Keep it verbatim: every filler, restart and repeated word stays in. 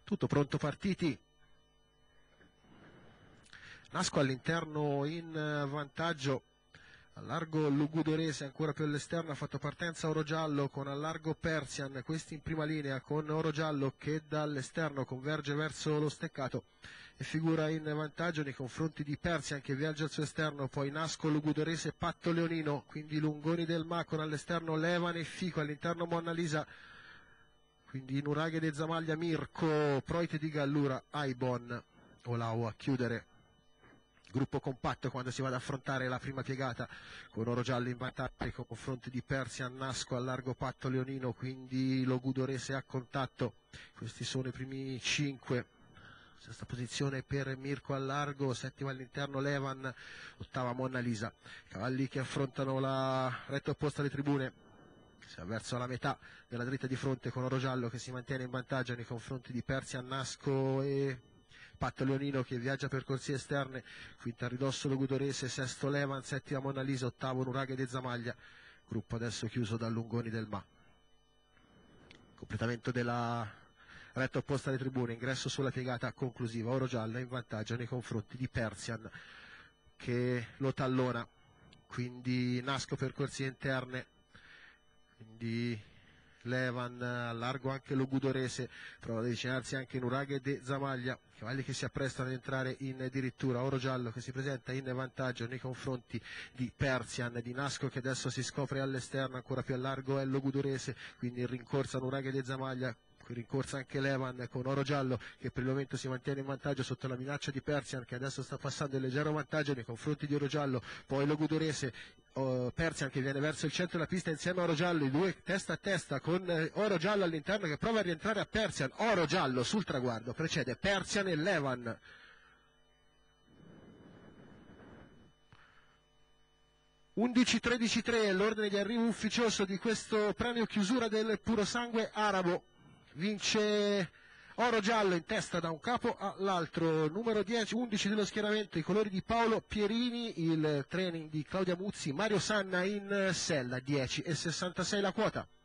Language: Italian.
Tutto pronto, partiti. Nasco all'interno in vantaggio, allargo Lugudorese ancora più all'esterno, ha fatto partenza Orogiallo con allargo Persian, questi in prima linea con Orogiallo che dall'esterno converge verso lo steccato e figura in vantaggio nei confronti di Persian che viaggia al suo esterno, poi Nasco Lugudorese Patto Leonino, quindi Lungoni del Ma con all'esterno Levan e Fico, all'interno Monna Lisa, quindi Nuraghe de Zamaglia Mirko, Proite di Gallura, Aibon, Olau a chiudere. Gruppo compatto quando si va ad affrontare la prima piegata con Orogiallo in vantaggio nei confronti di Persian, Nasco al largo Patto Leonino, quindi Lugudorese a contatto. Questi sono i primi cinque. Sesta posizione per Mirko al largo, settima all'interno Levan, ottava Monna Lisa. Cavalli che affrontano la retta opposta alle tribune, verso la metà della dritta di fronte con Orogiallo che si mantiene in vantaggio nei confronti di Persian, Nasco e Patto Leonino che viaggia per corsie esterne, quinta a ridosso Lugudorese, sesto Levan, settima Monna Lisa, ottavo Nuraghe de Zamaglia, gruppo adesso chiuso da Lungoni del Ma. Completamento della retta opposta alle tribune, ingresso sulla piegata conclusiva, Orogiallo in vantaggio nei confronti di Persian che lo tallona, quindi Nasco per corsie interne, quindi Levan a largo anche Lugudorese, prova ad avvicinarsi anche Nuraghe de Zamaglia, cavalli che si apprestano ad entrare in addirittura, Orogiallo che si presenta in vantaggio nei confronti di Persian, di Nasco che adesso si scopre all'esterno, ancora più a largo è Lugudorese, quindi rincorsa Nuraghe de Zamaglia, qui rincorsa anche Levan con Orogiallo che per il momento si mantiene in vantaggio sotto la minaccia di Persian che adesso sta passando in leggero vantaggio nei confronti di Orogiallo, poi Lugudorese, oh, Persian che viene verso il centro della pista insieme a Orogiallo, i due testa a testa con eh, Orogiallo all'interno che prova a rientrare a Persian, Orogiallo sul traguardo, precede Persian e Levan. undici tredici tre l'ordine di arrivo ufficioso di questo premio chiusura del Puro Sangue Arabo. Vince Orogiallo in testa da un capo all'altro, numero dieci undici dello schieramento, i colori di Paolo Pierini, il training di Claudia Muzzi, Mario Sanna in sella, dieci e sessantasei la quota.